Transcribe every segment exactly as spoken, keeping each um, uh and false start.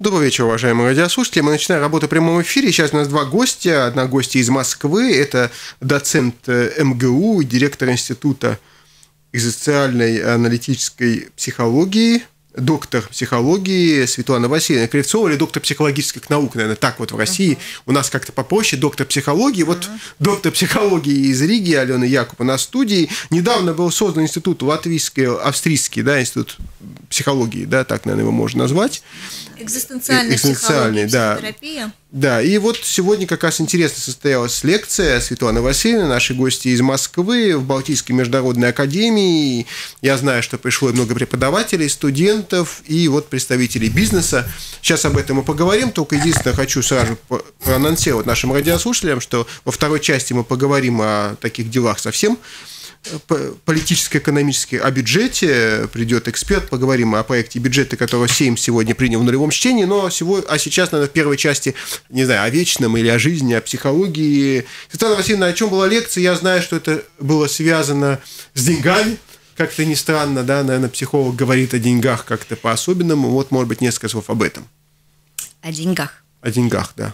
Добрый вечер, уважаемые радиослушатели. Мы начинаем работу в прямом эфире. Сейчас у нас два гостя. Одна гостья из Москвы. Это доцент эм гэ у, директор Института экзистенциальной аналитической психологии, доктор психологии Светлана Васильевна Кривцова, или доктор психологических наук, наверное, так вот в России. Uh-huh. У нас как-то попроще, доктор психологии. Uh-huh. Вот доктор психологии из Риги, Алена Якуб, у нас в студии. Недавно был создан институт латвийский, австрийский, да, институт психологии, да, так, наверное, его можно назвать. Экзистенциальная психология, да. психотерапия. Да, и вот сегодня как раз интересно состоялась лекция Светланы Васильевны, наши гости из Москвы, в Балтийской международной академии. Я знаю, что пришло и много преподавателей, студентов и вот представителей бизнеса. Сейчас об этом мы поговорим, только единственное, хочу сразу проанонсировать нашим радиослушателям, что во второй части мы поговорим о таких делах совсем политическо-экономически, о бюджете. Придет эксперт, поговорим о проекте бюджета, которого Сейм сегодня принял в нулевом чтении, но сегодня, а сейчас, наверное, в первой части, не знаю, о вечном или о жизни, о психологии. Светлана Васильевна, о чем была лекция? Я знаю, что это было связано с деньгами. Как-то не странно, да, наверное, психолог говорит о деньгах как-то по-особенному. Вот, может быть, несколько слов об этом. О деньгах. О деньгах, да.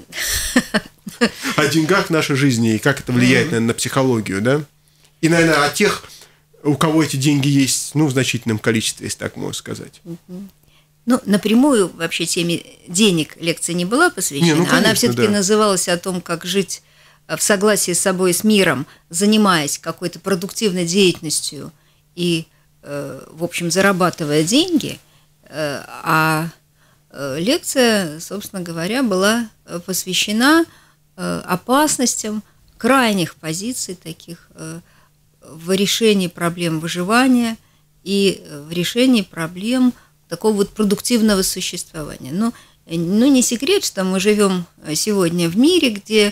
О деньгах в нашей жизни и как это влияет, наверное, на психологию, да? И, наверное, о тех, у кого эти деньги есть, ну, в значительном количестве, если так можно сказать. Ну, напрямую вообще теме денег лекция не была посвящена. Не, ну, конечно, она все-таки да. называлась о том, как жить в согласии с собой, с миром, занимаясь какой-то продуктивной деятельностью и, в общем, зарабатывая деньги. А лекция, собственно говоря, была посвящена опасностям крайних позиций таких в решении проблем выживания и в решении проблем такого вот продуктивного существования. Ну, ну, не секрет, что мы живем сегодня в мире, где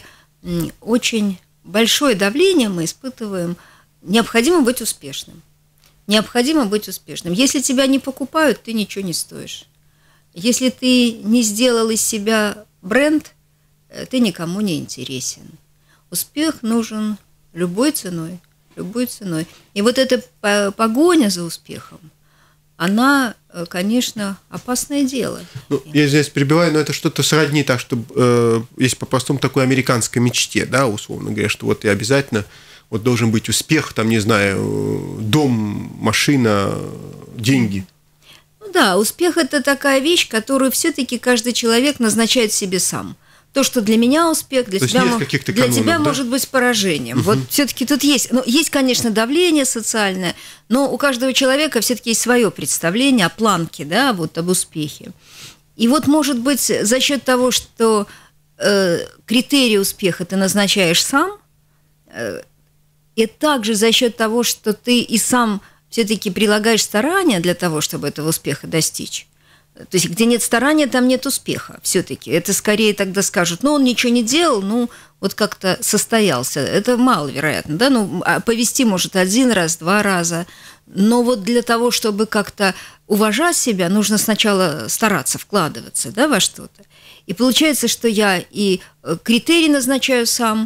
очень большое давление мы испытываем. Необходимо быть успешным. Необходимо быть успешным. Если тебя не покупают, ты ничего не стоишь. Если ты не сделал из себя бренд, ты никому не интересен. Успех нужен любой ценой. Любой ценой. И вот эта погоня за успехом, она, конечно, опасное дело. Ну, я здесь перебиваю, но это что-то сродни так, что э, есть по-простому такой американской мечте, да, условно говоря, что вот и обязательно вот должен быть успех, там, не знаю, дом, машина, деньги. Ну да, успех – это такая вещь, которую все-таки каждый человек назначает себе сам. То, что для меня успех, для, тебя, мо- для канонов, тебя да? может быть поражением. Угу. Вот все-таки тут есть, ну, есть, конечно, давление социальное, но у каждого человека все-таки есть свое представление о планке, да, вот об успехе. И вот, может быть, за счет того, что э, критерий успеха ты назначаешь сам, э, и также за счет того, что ты и сам все-таки прилагаешь старания для того, чтобы этого успеха достичь. То есть, где нет старания, там нет успеха все-таки. Это скорее тогда скажут, ну, он ничего не делал, ну, вот как-то состоялся. Это маловероятно, да, ну, повести может один раз, два раза. Но вот для того, чтобы как-то уважать себя, нужно сначала стараться, вкладываться, да, во что-то. И получается, что я и критерий назначаю сам,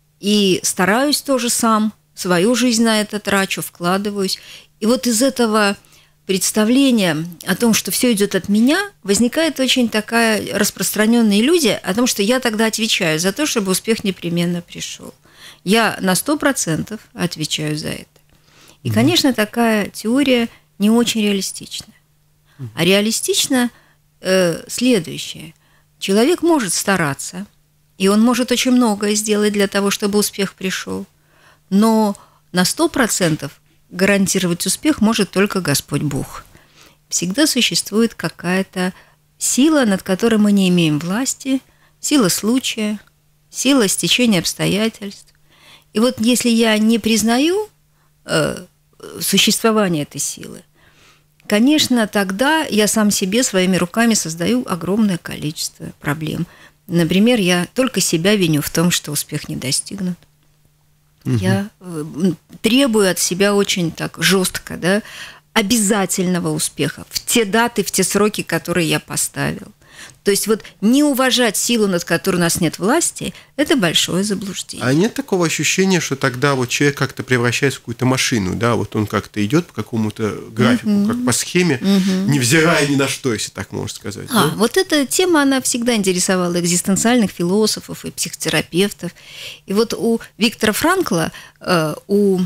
и стараюсь тоже сам, свою жизнь на это трачу, вкладываюсь. И вот из этого представление о том, что все идет от меня, возникает очень такая распространенная иллюзия о том, что я тогда отвечаю за то, чтобы успех непременно пришел. Я на сто процентов отвечаю за это. И, конечно, такая теория не очень реалистична. А реалистично э, следующее. Человек может стараться, и он может очень многое сделать для того, чтобы успех пришел, но на сто процентов гарантировать успех может только Господь Бог. Всегда существует какая-то сила, над которой мы не имеем власти, сила случая, сила стечения обстоятельств. И вот если я не признаю э, существование этой силы, конечно, тогда я сам себе своими руками создаю огромное количество проблем. Например, я только себя виню в том, что успех не достигнут. Угу. Я требую от себя очень так жестко, да, обязательного успеха в те даты, в те сроки, которые я поставил. То есть вот не уважать силу, над которой у нас нет власти, это большое заблуждение. А нет такого ощущения, что тогда вот человек как-то превращается в какую-то машину, да, вот он как-то идет по какому-то графику, uh-huh. как по схеме, uh-huh. невзирая ни на что, если так можно сказать. А, да? Вот эта тема, она всегда интересовала экзистенциальных философов и психотерапевтов. И вот у Виктора Франкла, у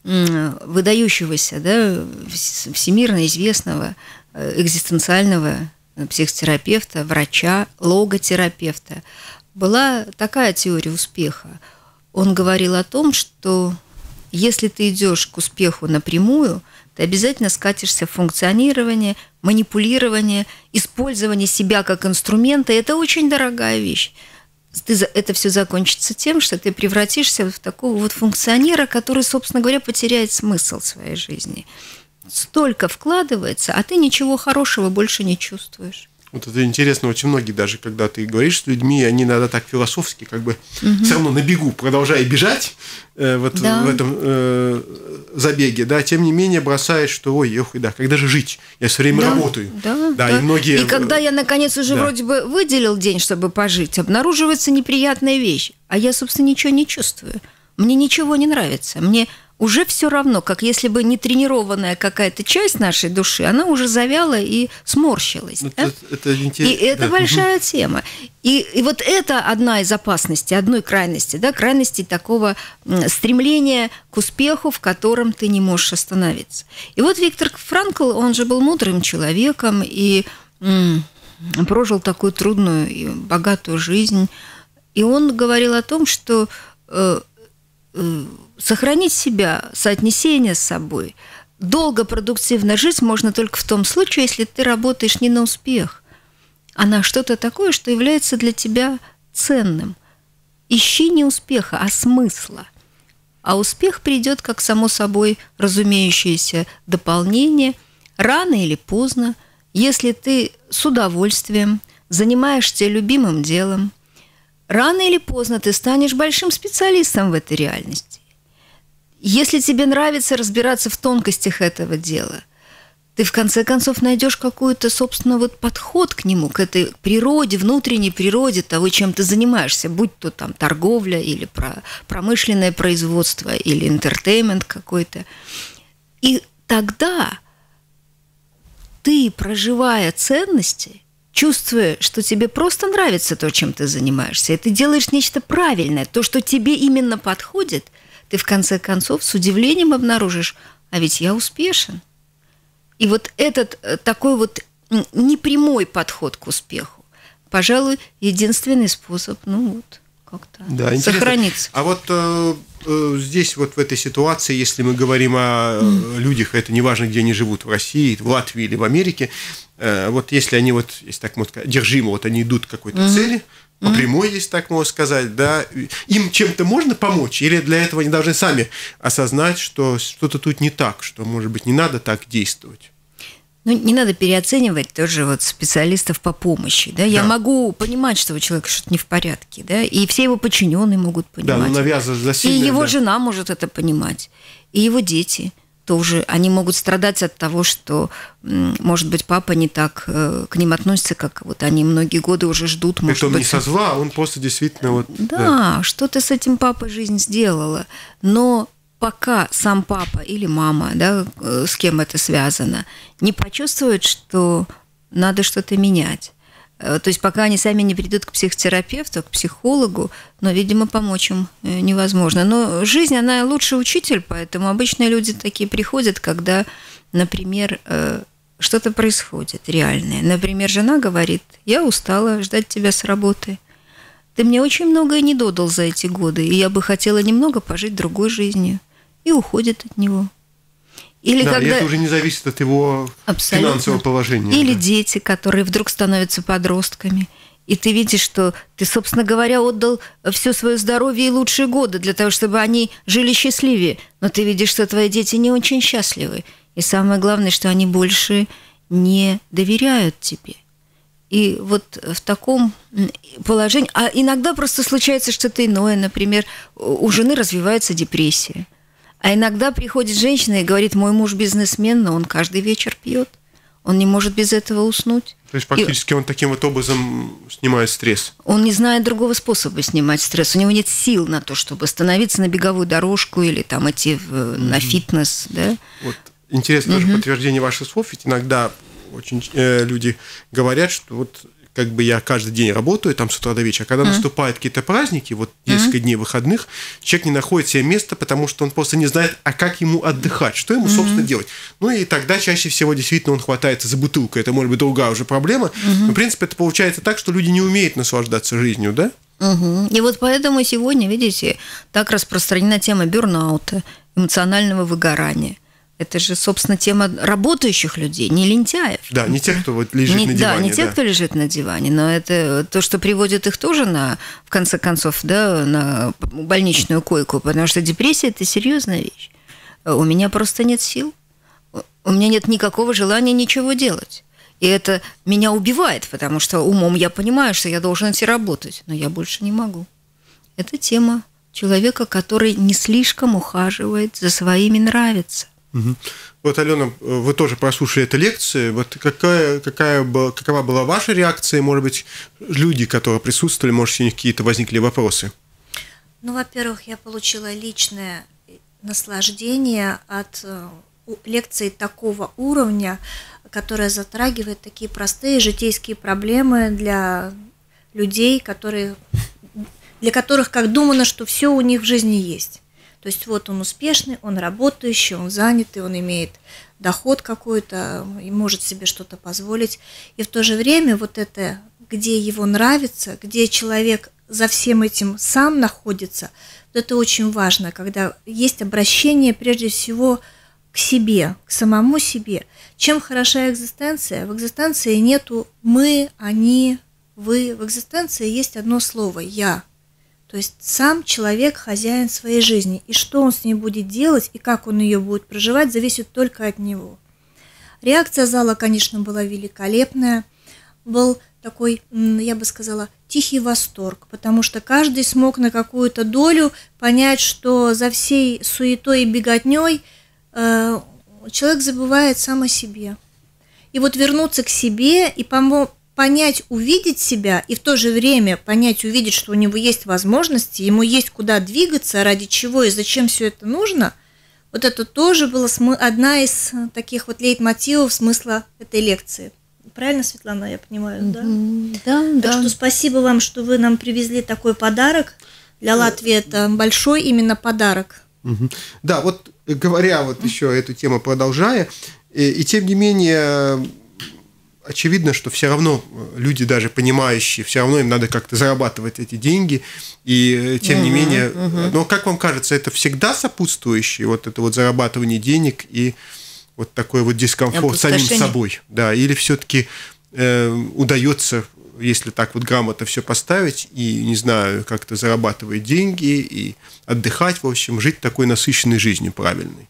выдающегося, да, всемирно известного экзистенциального психотерапевта, врача, логотерапевта, была такая теория успеха. Он говорил о том, что если ты идешь к успеху напрямую, ты обязательно скатишься в функционирование, манипулирование, использование себя как инструмента. Это очень дорогая вещь. Ты, это все закончится тем, что ты превратишься в такого вот функционера, который, собственно говоря, потеряет смысл своей жизни. Столько вкладывается, а ты ничего хорошего больше не чувствуешь. Вот это интересно, очень многие даже, когда ты говоришь с людьми, они иногда так философски, как бы угу. все равно на бегу, продолжая бежать э, вот да. в этом э, забеге, да, тем не менее бросает, что ой, ох, да, когда же жить? Я все время да, работаю. Да, да, да, и, многие... и когда я, наконец, уже да. вроде бы выделил день, чтобы пожить, обнаруживается неприятная вещь, а я, собственно, ничего не чувствую. Мне ничего не нравится, мне... Уже все равно, как если бы нетренированная какая-то часть нашей души, она уже завяла и сморщилась. Это, да? это, это и это да. большая тема. И, и вот это одна из опасностей, одной крайности, да, крайности такого стремления к успеху, в котором ты не можешь остановиться. И вот Виктор Франкл, он же был мудрым человеком и м- прожил такую трудную и богатую жизнь. И он говорил о том, что... Э, э, сохранить себя, соотнесение с собой, долго, продуктивно жить можно только в том случае, если ты работаешь не на успех, а на что-то такое, что является для тебя ценным. Ищи не успеха, а смысла. А успех придет как само собой разумеющееся дополнение, рано или поздно, если ты с удовольствием занимаешься любимым делом. Рано или поздно ты станешь большим специалистом в этой реальности. Если тебе нравится разбираться в тонкостях этого дела, ты в конце концов найдешь какой-то, собственно, вот подход к нему, к этой природе, внутренней природе того, чем ты занимаешься, будь то там торговля или промышленное производство или интертеймент какой-то. И тогда ты, проживая ценности, чувствуя, что тебе просто нравится то, чем ты занимаешься, и ты делаешь нечто правильное, то, что тебе именно подходит, ты в конце концов с удивлением обнаружишь, а ведь я успешен. И вот этот такой вот непрямой подход к успеху, пожалуй, единственный способ, ну вот, как-то да, сохраниться. А вот э, э, здесь вот в этой ситуации, если мы говорим о mm. людях, это неважно, где они живут, в России, в Латвии или в Америке, э, вот если они вот, если так можно сказать, одержимы, вот они идут к какой-то mm. цели, по прямой, если так можно сказать, да, им чем-то можно помочь, или для этого они должны сами осознать, что что-то тут не так, что, может быть, не надо так действовать? Ну, не надо переоценивать тоже вот специалистов по помощи, да, я да. могу понимать, что у человека что-то не в порядке, да, и все его подчиненные могут понимать. Да, но навязывать засильно, и его да. жена может это понимать, и его дети тоже, они могут страдать от того, что, может быть, папа не так к ним относится, как вот они многие годы уже ждут. Может быть, не со зла, он просто действительно вот... Да, да, что-то с этим папой жизнь сделала, но пока сам папа или мама, да, с кем это связано, не почувствует, что надо что-то менять. То есть пока они сами не придут к психотерапевту, к психологу, но, видимо, помочь им невозможно. Но жизнь, она лучший учитель, поэтому обычные люди такие приходят, когда, например, что-то происходит реальное. Например, жена говорит: я устала ждать тебя с работы. Ты мне очень многое не додал за эти годы, и я бы хотела немного пожить другой жизнью. И уходит от него. Или да, когда... и это уже не зависит от его Абсолютно. финансового положения. Или да. дети, которые вдруг становятся подростками. И ты видишь, что ты, собственно говоря, отдал все свое здоровье и лучшие годы для того, чтобы они жили счастливее. Но ты видишь, что твои дети не очень счастливы. И самое главное, что они больше не доверяют тебе. И вот в таком положении... А иногда просто случается что-то иное. Например, у жены развивается депрессия. А иногда приходит женщина и говорит: мой муж бизнесмен, но он каждый вечер пьет. Он не может без этого уснуть. То есть фактически и он таким вот образом снимает стресс. Он не знает другого способа снимать стресс. У него нет сил на то, чтобы становиться на беговую дорожку или там идти в, mm-hmm. на фитнес. Да? Вот. Интересно mm-hmm. тоже подтверждение ваших слов. Ведь иногда очень э, люди говорят, что вот как бы я каждый день работаю там с утра до вечера. Когда mm-hmm. наступают какие-то праздники, вот несколько mm-hmm. дней выходных, человек не находит себе места, потому что он просто не знает, а как ему отдыхать, что ему, mm-hmm. собственно, делать. Ну и тогда чаще всего действительно он хватается за бутылку. Это может быть другая уже проблема. Mm-hmm. Но, в принципе, это получается так, что люди не умеют наслаждаться жизнью, да? Угу. И вот поэтому сегодня, видите, так распространена тема бёрнаута, эмоционального выгорания. Это же, собственно, тема работающих людей, не лентяев. Да, не тех, кто вот лежит не, на диване. Да, не да. тех, кто лежит на диване, но это то, что приводит их тоже, на, в конце концов, да, на больничную койку, потому что депрессия – это серьезная вещь. У меня просто нет сил, у меня нет никакого желания ничего делать. И это меня убивает, потому что умом я понимаю, что я должен идти работать, но я больше не могу. Это тема человека, который не слишком ухаживает за своими нравится. Угу. Вот, Алена, вы тоже прослушали эту лекцию. Вот какая, какая была, какова была ваша реакция? Может быть, люди, которые присутствовали, может, у них какие-то возникли вопросы? Ну, во-первых, я получила личное наслаждение от лекции такого уровня, которая затрагивает такие простые житейские проблемы для людей, которые, для которых как думано, что все у них в жизни есть. То есть вот он успешный, он работающий, он занятый, он имеет доход какой-то и может себе что-то позволить. И в то же время вот это, где его нравится, где человек за всем этим сам находится, вот это очень важно, когда есть обращение прежде всего к себе, к самому себе. Чем хороша экзистенция? В экзистенции нету «мы», «они», «вы». В экзистенции есть одно слово «я». То есть сам человек хозяин своей жизни, и что он с ней будет делать, и как он ее будет проживать, зависит только от него. Реакция зала, конечно, была великолепная. Был такой, я бы сказала, тихий восторг, потому что каждый смог на какую-то долю понять, что за всей суетой и беготней э, человек забывает сам о себе. И вот вернуться к себе и помочь, понять, увидеть себя, и в то же время понять, увидеть, что у него есть возможности, ему есть куда двигаться, ради чего и зачем все это нужно, вот это тоже была одна из таких вот лейтмотивов смысла этой лекции. Правильно, Светлана, я понимаю, да? Да, так да. что спасибо вам, что вы нам привезли такой подарок. Для Латвии это большой именно подарок. Да, вот говоря вот еще эту тему, продолжая, и, и тем не менее... Очевидно, что все равно люди, даже понимающие, все равно им надо как-то зарабатывать эти деньги, и тем uh-huh, не менее, uh-huh. но как вам кажется, это всегда сопутствующее, вот это вот зарабатывание денег и вот такой вот дискомфорт самим собой, да, или все-таки э, удается, если так вот грамотно все поставить, и, не знаю, как-то зарабатывать деньги и отдыхать, в общем, жить такой насыщенной жизнью правильной?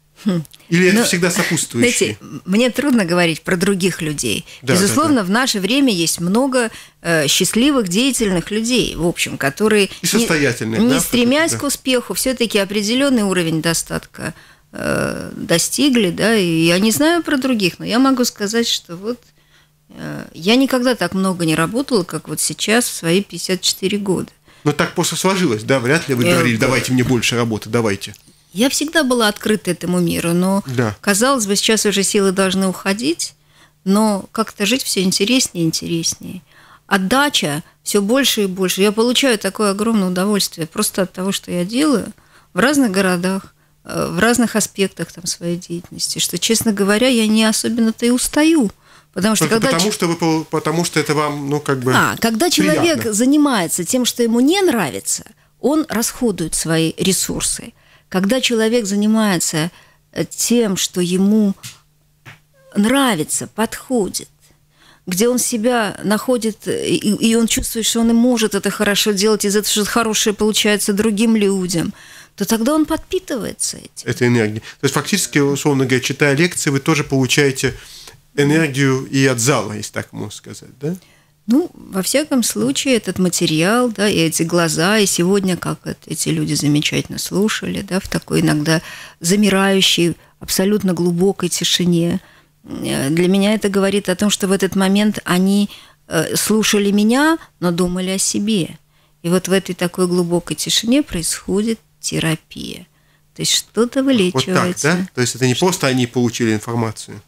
Или это Но, всегда сопутствующее? Знаете, мне трудно говорить про других людей. Да, Безусловно, да, да. в наше время есть много э, счастливых, деятельных людей, в общем, которые и состоятельных, не, да, не стремясь да. к успеху, все-таки определенный уровень достатка э, достигли, да. И я не знаю про других, но я могу сказать, что вот э, я никогда так много не работала, как вот сейчас в свои пятьдесят четыре года. Но так просто сложилось, да? Вряд ли вы говорили, э, давайте мне больше работы, давайте. Я всегда была открыта этому миру, но, да. казалось бы, сейчас уже силы должны уходить, но как-то жить все интереснее и интереснее. Отдача все больше и больше. Я получаю такое огромное удовольствие просто от того, что я делаю в разных городах, в разных аспектах там, своей деятельности, что, честно говоря, я не особенно-то и устаю. Потому что, когда потому, ч... что вы, потому что это вам, ну, как бы А, когда приятно. Человек занимается тем, что ему не нравится, он расходует свои ресурсы. Когда человек занимается тем, что ему нравится, подходит, где он себя находит, и, и он чувствует, что он и может это хорошо делать, из этого что-то хорошее получается другим людям, то тогда он подпитывается этим. Это энергия. То есть фактически, условно говоря, читая лекции, вы тоже получаете энергию и от зала, если так можно сказать, да? Ну, во всяком случае, этот материал, да, и эти глаза, и сегодня, как это, эти люди замечательно слушали, да, в такой иногда замирающей, абсолютно глубокой тишине. Для меня это говорит о том, что в этот момент они слушали меня, но думали о себе. И вот в этой такой глубокой тишине происходит терапия. То есть что-то вылечивается. Вот так, да? То есть это не просто они получили информацию?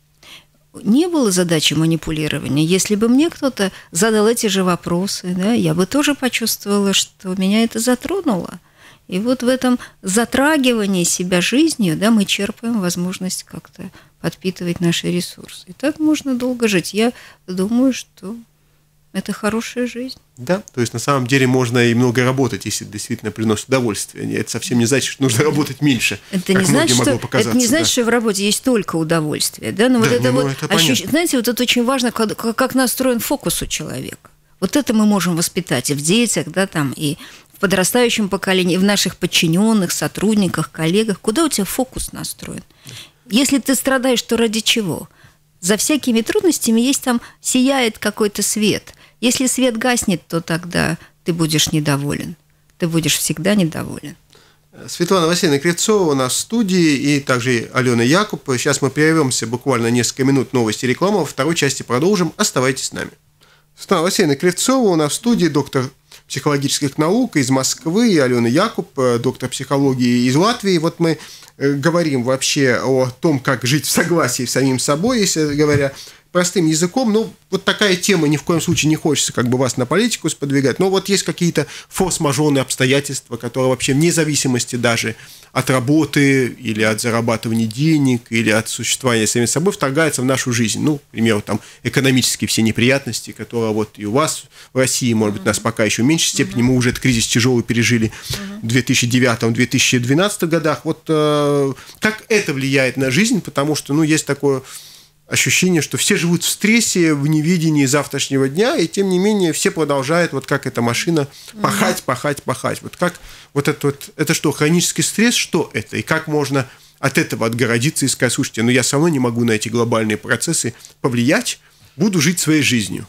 Не было задачи манипулирования. Если бы мне кто-то задал эти же вопросы, да, я бы тоже почувствовала, что меня это затронуло. И вот в этом затрагивании себя жизнью, да, мы черпаем возможность как-то подпитывать наши ресурсы. И так можно долго жить. Я думаю, что это хорошая жизнь. Да, то есть на самом деле можно и много работать, если действительно приносит удовольствие. Это совсем не значит, что нужно работать меньше. Это не значит, что, это не значит, да. что в работе есть только удовольствие. Да? Но да, вот это ну, вот это ощущение, знаете, вот это очень важно, как, как настроен фокус у человека. Вот это мы можем воспитать и в детях, да, там, и в подрастающем поколении, и в наших подчиненных, сотрудниках, коллегах. Куда у тебя фокус настроен? Если ты страдаешь, то ради чего? За всякими трудностями есть там, сияет какой-то свет. Если свет гаснет, то тогда ты будешь недоволен. Ты будешь всегда недоволен. Светлана Васильевна Кривцова у нас в студии, и также Алена Якуб. Сейчас мы прервемся буквально несколько минут, новости и реклама. Во второй части продолжим. Оставайтесь с нами. Светлана Васильевна Кривцова у нас в студии, доктор психологических наук из Москвы, и Алена Якуб, доктор психологии из Латвии. Вот мы говорим вообще о том, как жить в согласии с самим собой, если говоря простым языком. Ну, вот такая тема, ни в коем случае не хочется как бы вас на политику сподвигать, но вот есть какие-то форс-мажорные обстоятельства, которые вообще вне зависимости даже от работы или от зарабатывания денег, или от существования самим собой вторгаются в нашу жизнь. Ну, к примеру, там экономические все неприятности, которые вот и у вас в России, может быть, у нас пока еще в меньшей степени, мы уже этот кризис тяжелый пережили в две тысячи девятом - две тысячи двенадцатом годах. Вот э, как это влияет на жизнь, потому что, ну, есть такое ощущение, что все живут в стрессе, в невидении завтрашнего дня, и тем не менее все продолжают, вот как эта машина, пахать, пахать, пахать. Вот как вот это вот, это что, хронический стресс, что это? И как можно от этого отгородиться и сказать, слушайте, ну я все равно не могу на эти глобальные процессы повлиять, буду жить своей жизнью.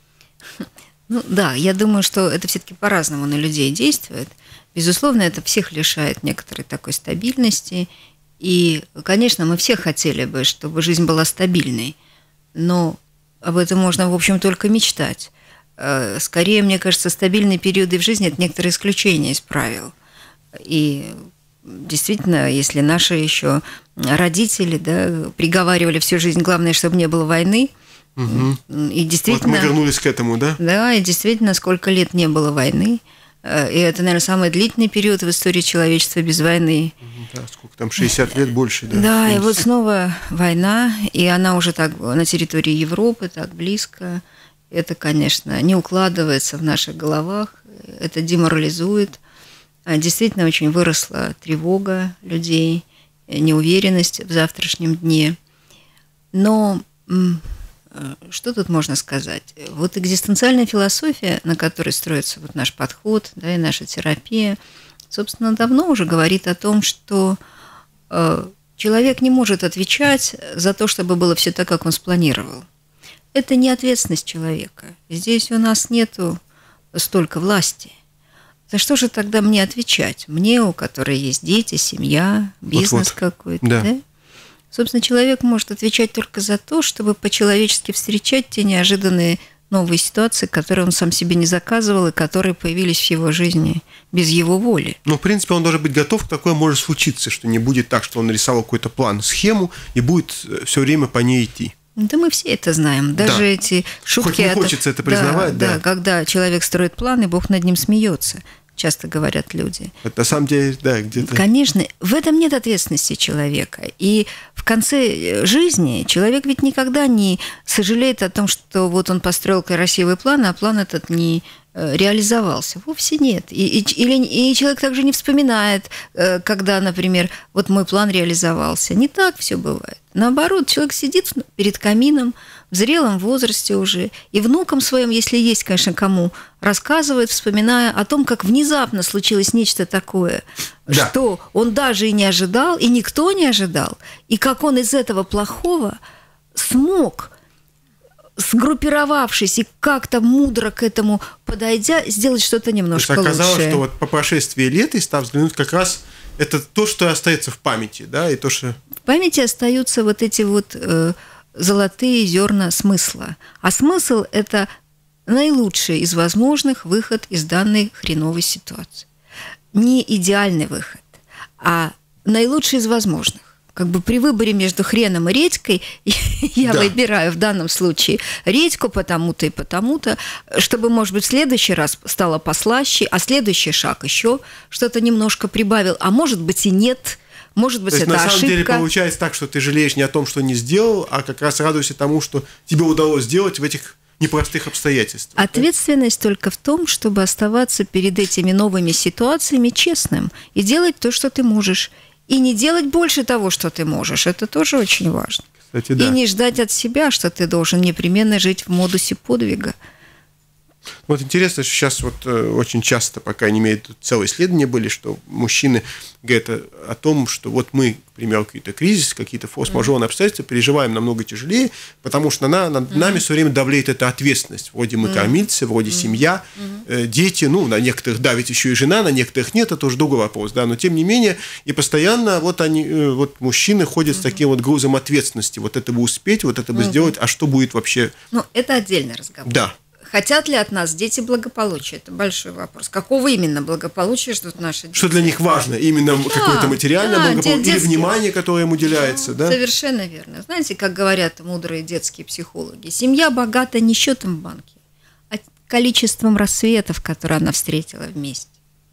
Ну да, я думаю, что это все-таки по-разному на людей действует. Безусловно, это всех лишает некоторой такой стабильности. И, конечно, мы все хотели бы, чтобы жизнь была стабильной, но об этом можно, в общем, только мечтать. Скорее, мне кажется, стабильные периоды в жизни – это некоторые исключения из правил. И действительно, если наши еще родители, да, приговаривали всю жизнь, главное, чтобы не было войны, угу. и действительно… Вот мы вернулись к этому, да? Да, и действительно, сколько лет не было войны. И это, наверное, самый длительный период в истории человечества без войны. Да, сколько там, шестьдесят лет больше, да? Да, и вот снова война, и она уже так на территории Европы, так близко. Это, конечно, не укладывается в наших головах, это деморализует. Действительно, очень выросла тревога людей, неуверенность в завтрашнем дне. Но что тут можно сказать? Вот экзистенциальная философия, на которой строится вот наш подход, да, и наша терапия, собственно, давно уже говорит о том, что э, человек не может отвечать за то, чтобы было все так, как он спланировал. Это не ответственность человека. Здесь у нас нету столько власти. За что же тогда мне отвечать? Мне, у которой есть дети, семья, бизнес вот-вот. Какой-то, да? да? Собственно, человек может отвечать только за то, чтобы по-человечески встречать те неожиданные новые ситуации, которые он сам себе не заказывал и которые появились в его жизни без его воли. Ну, в принципе, он должен быть готов, такое может случиться, что не будет так, что он нарисовал какой-то план, схему и будет все время по ней идти. Да мы все это знаем. Даже да. эти шутки… Хоть не хочется это признавать, да, да. Да, когда человек строит план, и Бог над ним смеется. Часто говорят люди. Это на самом деле, да, где-то… Конечно, в этом нет ответственности человека. И в конце жизни человек ведь никогда не сожалеет о том, что вот он построил красивый план, а план этот не реализовался. Вовсе нет. И, и, или, и человек также не вспоминает, когда, например, вот мой план реализовался. Не так все бывает. Наоборот, человек сидит перед камином в зрелом возрасте уже, и внукам своим, если есть, конечно, кому, рассказывает, вспоминая о том, как внезапно случилось нечто такое, да. что он даже и не ожидал, и никто не ожидал, и как он из этого плохого смог сгруппировавшись и как-то мудро к этому подойдя, сделать что-то немножко лучше. Оказалось, что вот по прошествии лет, если там взглянуть, как раз это то, что остается в памяти, да, и то, что... В памяти остаются вот эти вот э, золотые зерна смысла. А смысл – это наилучший из возможных выход из данной хреновой ситуации. Не идеальный выход, а наилучший из возможных. Как бы при выборе между хреном и редькой я да. выбираю в данном случае редьку потому-то и потому-то, чтобы, может быть, в следующий раз стало послаще, а следующий шаг еще что-то немножко прибавил, а может быть и нет, может быть, это ошибка. На самом деле получается так, что ты жалеешь не о том, что не сделал, а как раз радуешься тому, что тебе удалось сделать в этих непростых обстоятельствах. Ответственность да? только в том, чтобы оставаться перед этими новыми ситуациями честным и делать то, что ты можешь. И не делать больше того, что ты можешь. Это тоже очень важно. Кстати, да. И не ждать от себя, что ты должен непременно жить в модусе подвига. Вот интересно, что сейчас вот очень часто, по крайней мере, тут целые исследования были, что мужчины говорят о том, что вот мы, к примеру, какие-то кризисы, какие-то форс-мажорные обстоятельства переживаем намного тяжелее, потому что на, над mm-hmm. нами все время давлеет эта ответственность. Вроде мы кормильцы, вроде mm-hmm. семья, mm-hmm. дети, ну, на некоторых давит еще и жена, на некоторых нет, это уже другой вопрос, да, но тем не менее, и постоянно вот они, вот мужчины ходят mm-hmm. с таким вот грузом ответственности, вот это бы успеть, вот это бы mm-hmm. сделать, а что будет вообще? Ну, это отдельный разговор. Да. Хотят ли от нас дети благополучия? Это большой вопрос. Какого именно благополучия ждут наши дети? Что для них важно? Именно да, какое-то материальное да, благополучие или детские... внимание, которое им уделяется? Да, да? Совершенно верно. Знаете, как говорят мудрые детские психологи, семья богата не счетом в банке, а количеством рассветов, которые она встретила вместе.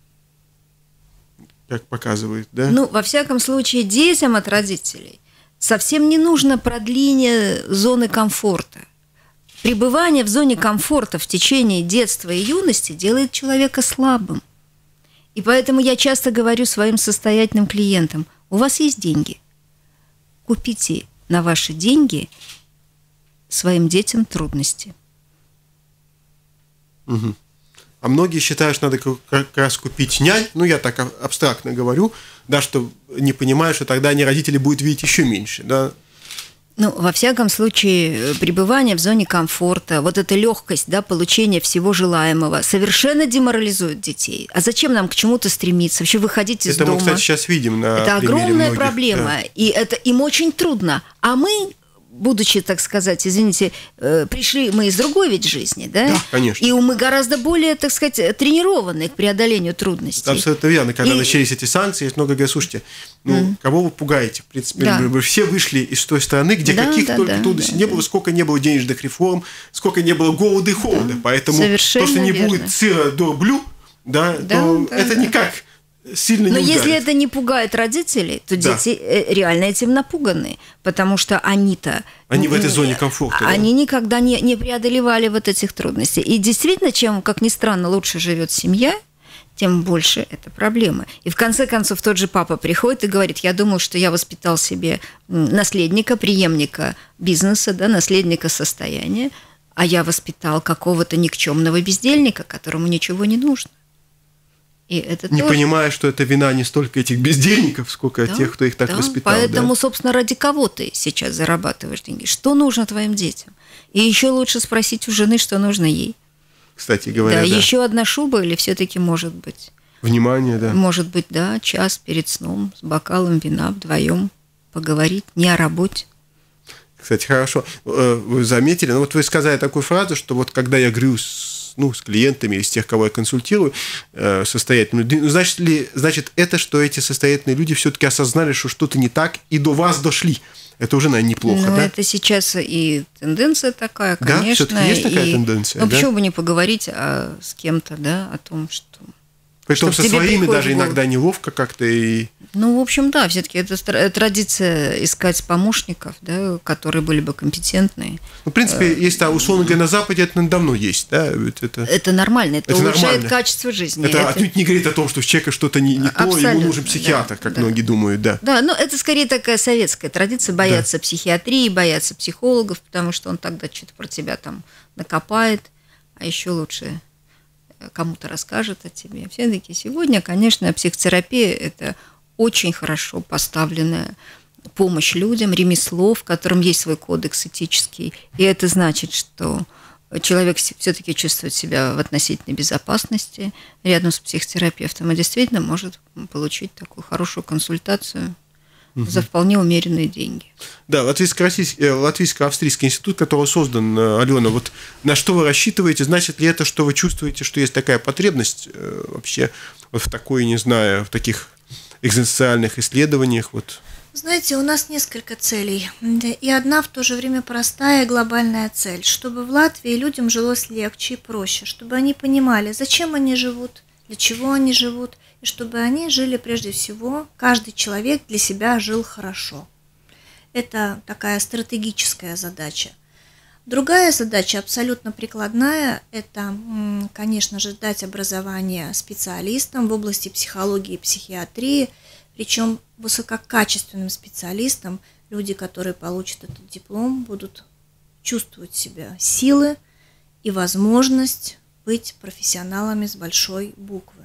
Как показывает, да? Ну, во всяком случае, детям от родителей совсем не нужно продление зоны комфорта. Пребывание в зоне комфорта в течение детства и юности делает человека слабым. И поэтому я часто говорю своим состоятельным клиентам: у вас есть деньги, купите на ваши деньги своим детям трудности. Угу. А многие считают, что надо как раз купить нянь, ну я так абстрактно говорю, да, что не понимаю, что тогда они, родители, будут видеть еще меньше, да. Ну, во всяком случае, пребывание в зоне комфорта, вот эта легкость, да, получения всего желаемого совершенно деморализует детей. А зачем нам к чему-то стремиться? Вообще выходить из это дома. Это мы, кстати, сейчас видим на Это огромная многих, проблема, да. И это им очень трудно. А мы, будучи, так сказать, извините, пришли мы из другой ведь жизни, да? Да, конечно. И мы гораздо более, так сказать, тренированы к преодолению трудностей. Абсолютно верно. Когда и... начались эти санкции, есть много говорят: слушайте, ну, mm. кого вы пугаете? В принципе, да. мы все вышли из той страны, где да, каких да, только да, трудностей да, не да. было, сколько не было денежных реформ, сколько не было голода и холода. Да. Поэтому совершенно то, что не верно. будет сыра до блю, да, да, то да, это да. никак сильно Но не ударит. если это не пугает родителей, то да. дети реально этим напуганы, потому что они-то... Они в этой зоне комфорта. Они да? никогда не, не преодолевали вот этих трудностей. И действительно, чем, как ни странно, лучше живет семья, тем больше это проблема. И в конце концов тот же папа приходит и говорит: я думал, что я воспитал себе наследника, преемника бизнеса, да, наследника состояния, а я воспитал какого-то никчемного бездельника, которому ничего не нужно. И это не тоже... понимая, что это вина не столько этих бездельников, сколько да, тех, кто их так да, воспитал. Поэтому, да? собственно, ради кого ты сейчас зарабатываешь деньги? Что нужно твоим детям? И еще лучше спросить у жены, что нужно ей. Кстати говоря, да, да. Еще одна шуба или все-таки может быть? Внимание, да. Может быть, да, час перед сном с бокалом вина вдвоем поговорить, не о работе. Кстати, хорошо. Вы заметили, ну вот вы сказали такую фразу, что вот когда я говорю с, ну, с клиентами или с тех, кого я консультирую, состоятельными, ну, значит ли, значит это, что эти состоятельные люди все-таки осознали, что что-то не так, и до вас дошли. Это уже, наверное, неплохо, ну, да? Это сейчас и тенденция такая, да? конечно. Все-таки есть такая и... тенденция, ну, да? почему бы не поговорить а, с кем-то, да, о том, что... Притом со своими даже иногда неловко как-то и... Ну, в общем, да, все-таки это традиция искать помощников, да, которые были бы компетентные. Ну, в принципе, есть, да, условно говоря, на Западе это давно есть, да? Это, это нормально, это, это улучшает нормально. Качество жизни. Это, это отнюдь не говорит о том, что у человека что-то не, не то, ему нужен психиатр, да, как да. многие думают, да. Да, но это скорее такая советская традиция, бояться да. психиатрии, бояться психологов, потому что он тогда что-то про тебя там накопает, а еще лучше... кому-то расскажет о тебе. Все-таки сегодня, конечно, психотерапия – это очень хорошо поставленная помощь людям, ремесло, в котором есть свой кодекс этический. И это значит, что человек все-таки чувствует себя в относительной безопасности рядом с психотерапевтом и действительно может получить такую хорошую консультацию угу. за вполне умеренные деньги. Да, Латвийско-Австрийский институт, который создан, Алена, вот на что вы рассчитываете? Значит ли это, что вы чувствуете, что есть такая потребность вообще вот в такой, не знаю, в таких экзистенциальных исследованиях? Вот? Знаете, у нас несколько целей, и одна в то же время простая и глобальная цель, чтобы в Латвии людям жилось легче и проще, чтобы они понимали, зачем они живут, для чего они живут, и чтобы они жили прежде всего, каждый человек для себя жил хорошо. Это такая стратегическая задача. Другая задача, абсолютно прикладная, это, конечно же, дать образование специалистам в области психологии и психиатрии, причем высококачественным специалистам, люди, которые получат этот диплом, будут чувствовать себя силы и возможность быть профессионалами с большой буквы.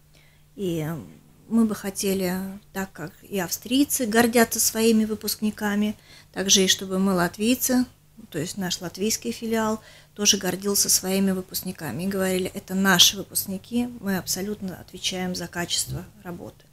И мы бы хотели, так как и австрийцы гордятся своими выпускниками, также и чтобы мы, латвийцы, то есть наш латвийский филиал, тоже гордился своими выпускниками и говорили, это наши выпускники, мы абсолютно отвечаем за качество работы.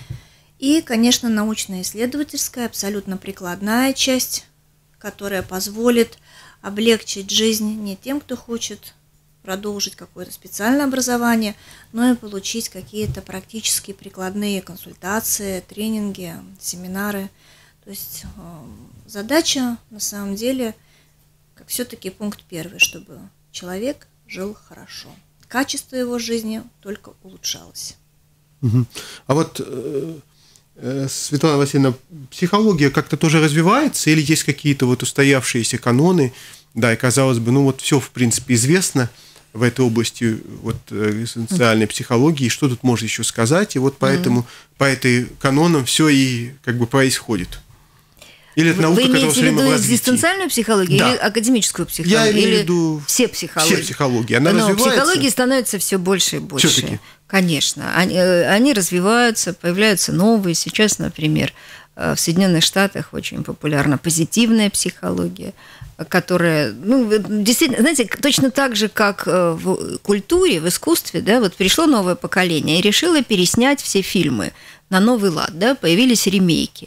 И, конечно, научно-исследовательская, абсолютно прикладная часть, которая позволит облегчить жизнь не тем, кто хочет продолжить какое-то специальное образование, но и получить какие-то практические прикладные консультации, тренинги, семинары. То есть э, задача на самом деле, как все-таки пункт первый, чтобы человек жил хорошо. Качество его жизни только улучшалось. Угу. А вот... Э... Светлана Васильевна, психология как-то тоже развивается или есть какие-то вот устоявшиеся каноны, да, и казалось бы, ну вот все в принципе известно в этой области вот экзистенциальной психологии, что тут можно еще сказать, и вот поэтому mm-hmm. по этой канонам все и как бы происходит. Или это наука, вы которая все время в развитии. Вы имеете в виду экзистенциальную психологию да. или академическую психологию? Я имею или в виду все психологии? Все психологии. Она Но развивается? психологии становится все больше и больше. Все-таки. Конечно. Они, они развиваются, появляются новые. Сейчас, например, в Соединенных Штатах очень популярна позитивная психология, которая, ну, действительно, знаете, точно так же, как в культуре, в искусстве, да, вот пришло новое поколение и решило переснять все фильмы на новый лад, да, появились ремейки.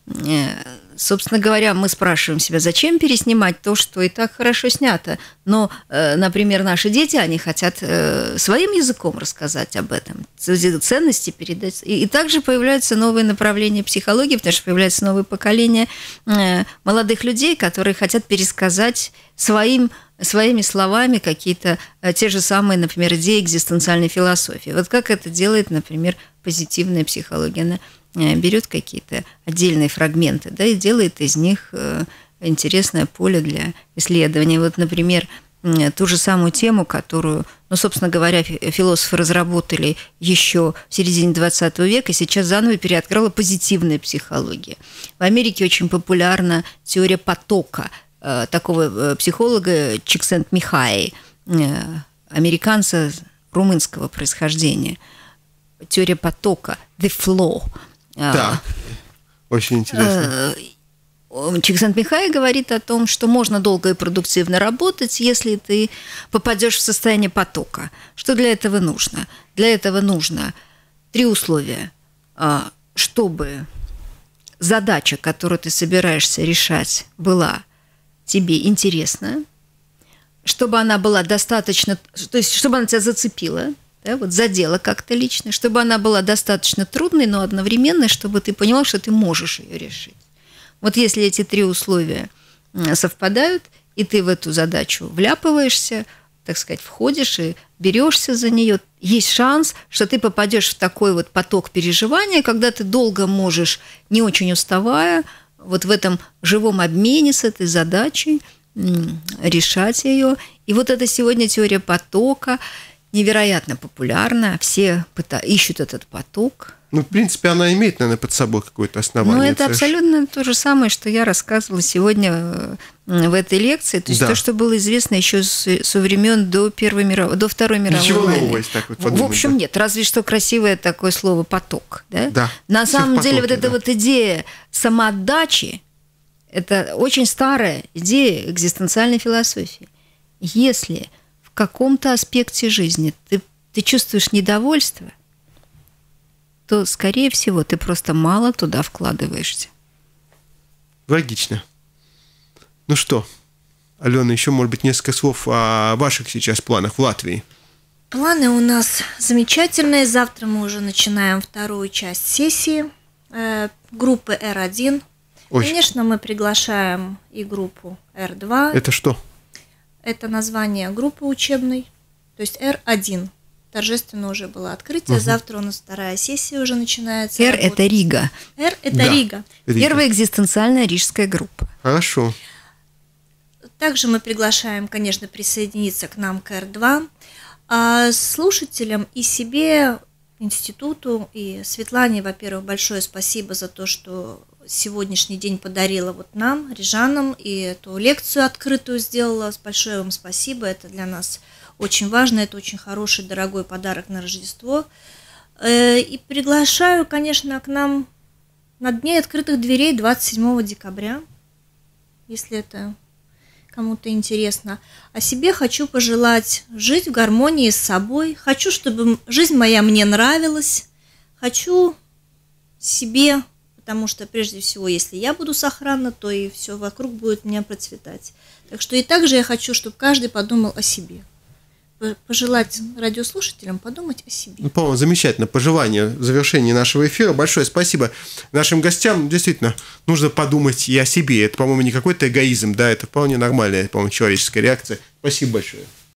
Собственно говоря, мы спрашиваем себя, зачем переснимать то, что и так хорошо снято. Но, например, наши дети, они хотят своим языком рассказать об этом, ценности передать. И также появляются новые направления психологии, потому что появляется новое поколение молодых людей, которые хотят пересказать своим, своими словами какие-то те же самые, например, идеи экзистенциальной философии. Вот как это делает, например, позитивная психология. Она берет какие-то отдельные фрагменты, да, и делает из них интересное поле для исследования. Вот, например, ту же самую тему, которую, ну, собственно говоря, философы разработали еще в середине двадцатого века, сейчас заново переоткрыла позитивная психология. В Америке очень популярна теория потока такого психолога Чиксент-Михай, американца румынского происхождения. Теория потока, the flow. Да, очень интересно. Чиксент-Михай говорит о том, что можно долго и продуктивно работать, если ты попадешь в состояние потока. Что для этого нужно? Для этого нужно три условия. Чтобы задача, которую ты собираешься решать, была тебе интересна, чтобы она была достаточно, то есть чтобы она тебя зацепила, да, вот задела как-то лично, чтобы она была достаточно трудной, но одновременно, чтобы ты поняла, что ты можешь ее решить. Вот если эти три условия совпадают, и ты в эту задачу вляпываешься, так сказать, входишь и берешься за нее, есть шанс, что ты попадешь в такой вот поток переживания, когда ты долго можешь, не очень уставая, вот в этом живом обмене с этой задачей решать ее. И вот это сегодня теория потока невероятно популярна. Все пыта- ищут этот поток, Ну, в принципе, она имеет, наверное, под собой какое-то основание. Ну, это абсолютно то же самое, что я рассказывала сегодня в этой лекции. То есть да. то, что было известно еще со времен до Первой мировой, до Второй мировой Ничего войны. нового, если так вот подумать. В общем, да. нет. Разве что красивое такое слово «поток». Да? Да. На самом потоке, деле, вот эта да. вот идея самоотдачи, это очень старая идея экзистенциальной философии. Если в каком-то аспекте жизни ты, ты чувствуешь недовольство, то, скорее всего, ты просто мало туда вкладываешься. Логично. Ну что, Алена, еще, может быть, несколько слов о ваших сейчас планах в Латвии. Планы у нас замечательные. Завтра мы уже начинаем вторую часть сессии э, группы эр один. Ой. Конечно, мы приглашаем и группу эр два. Это что? Это название группы учебной, то есть эр один. Торжественно уже было открытие. Угу. Завтра у нас вторая сессия уже начинается. Р – это Рига. Р – это да. Рига. Рига. Первая экзистенциальная рижская группа. Хорошо. Также мы приглашаем, конечно, присоединиться к нам к эр два. А слушателям и себе, институту, и Светлане, во-первых, большое спасибо за то, что сегодняшний день подарила вот нам, рижанам, и эту лекцию открытую сделала. Большое вам спасибо. Это для нас очень важно, это очень хороший, дорогой подарок на Рождество. И приглашаю, конечно, к нам на Дне открытых дверей двадцать седьмого декабря, если это кому-то интересно. А себе хочу пожелать жить в гармонии с собой. Хочу, чтобы жизнь моя мне нравилась. Хочу себе, потому что прежде всего, если я буду сохранна, то и все вокруг будет у меня процветать. Так что и также я хочу, чтобы каждый подумал о себе. Пожелать радиослушателям подумать о себе. Ну, по-моему, замечательно. Пожелание в завершении нашего эфира. Большое спасибо нашим гостям. Действительно, нужно подумать и о себе. Это, по-моему, не какой-то эгоизм, да, это вполне нормальная, по-моему, человеческая реакция. Спасибо большое.